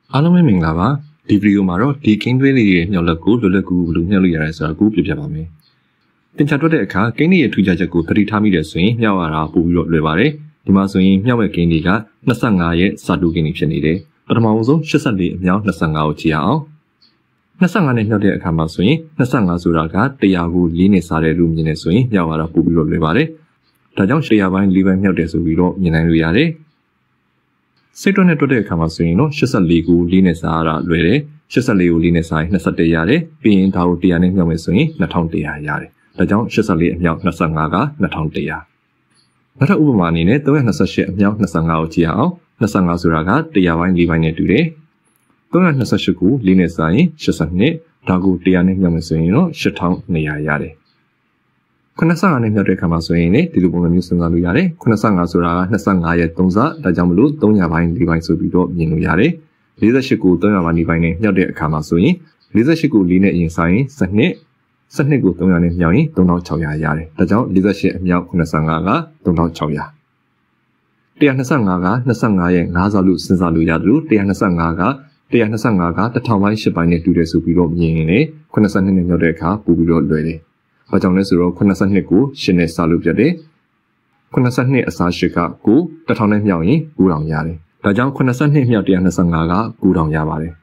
အားလုံးပဲမင်္ဂလာပါဒီဗီဒီယိုမှာတော့ဒီကင်းသွေးလေးရဲ့မြောက်လက်ကိုလွယ်လွယ်ကူကူလို့မြှောက်လို့ရတယ်ဆိုတာကိုပြပြပါမယ်တင်ချတွက်တဲ့အခါကင်းလေးရဲ့ထူးခြားချက်ကိုသတိထားမိတယ်ဆိုရင်မြှောက်ရတာပို့ပြီးတော့လွယ်ပါတယ်ဒီမှာဆိုရင်မြှောက်မဲ့ကင်းလေးက25ရဲ့စာတူကင်းလေးဖြစ်နေတယ်ပထမဆုံး84အမြောက်25ကိုကြည့်ရအောင်25နဲ့မြှောက်တဲ့အခါမှာဆိုရင်25ဆိုတာက100ကို4နဲ့စားတယ်လို့မြင်နေဆိုရင်မြှောက်ရတာပို့ပြီးတော့လွယ်ပါတယ်ဒါကြောင့်100ပိုင်း4ပိုင်းမြှောက်တယ်ဆိုပြီးတော့မြင်နိုင်လို့ရတယ်စိတ်တွက်နဲ့တွက်တဲ့အခါမှာဆိုရင်တော့84ကို4နဲ့စားရတာလွယ်တယ်84ကို4နဲ့စားရင်21ရတယ်ပြီးရင်ဒါကို100နဲ့မြှောက်မယ်ဆိုရင်2100ရတယ်ဒါကြောင့်84အမြောက်25က2100နောက်ထပ်ဥပမာအနေနဲ့328အမြောက်25ကိုကြည့်ရအောင်25ဆိုတာက100ပိုင်း4ပိုင်းနဲ့တူတယ်328ကို4နဲ့စားရင်82ဒါကို100နဲ့မြှောက်မယ်ဆိုရင်တော့8200ရတယ်95နဲ့မြှောက်တဲ့အခါမှာဆိုရင်လေဒီလိုပုံစံမျိုးစဉ်းစားလို့ရတယ်95ဆိုတာက25ရဲ့3ဆဒါကြောင့်မလို့300ပိုင်း4ပိုင်းဆိုပြီးတော့မြင်လို့ရတယ်48ကို300ပိုင်း4ပိုင်းနဲ့မြှောက်တဲ့အခါမှာဆိုရင်48ကို4နဲ့အရင်စားရင်12ကို300နဲ့မြှောက်ရင်3600ရတယ်ဒါကြောင့်48အမြောက်95က3600 125က25ရဲ့5ဆလို့စဉ်းစားလို့ရတယ်လို့125က1000ပိုင်း8ပိုင်းနဲ့တူတယ်ဆိုပြီးတော့မြင်ရင်လေ82နဲ့မြှောက်တဲ့အခါပို့ပြီးတော့လွယ်တယ်ဘာကြောင့်လဲဆိုတော့82ကို8နဲ့စားလို့ပြတယ်82အစား8က9 1000နဲ့မြှောက်ရင်9000ရတယ်ဒါကြောင့်82မြောက်125က9000ရပါတယ်